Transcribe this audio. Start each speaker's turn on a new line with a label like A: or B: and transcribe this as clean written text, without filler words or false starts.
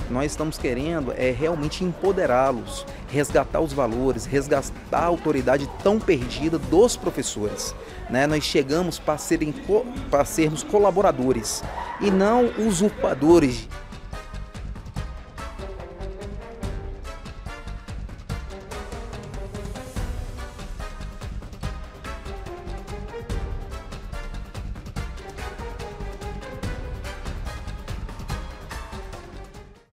A: Nós estamos querendo realmente empoderá-los, resgatar os valores, resgatar a autoridade tão perdida dos professores, né? Nós chegamos para sermos colaboradores e não usurpadores